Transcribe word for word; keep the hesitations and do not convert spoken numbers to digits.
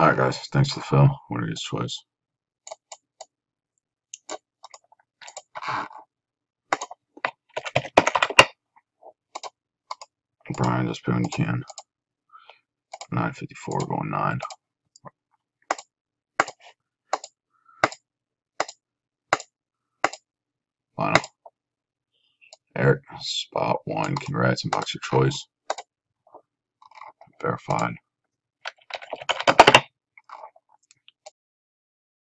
Alright guys, thanks to Phil. Winner gets choice. Brian, just put when you can. nine fifty-four going nine. Final. Eric, spot one. Congrats and box your choice. Verified.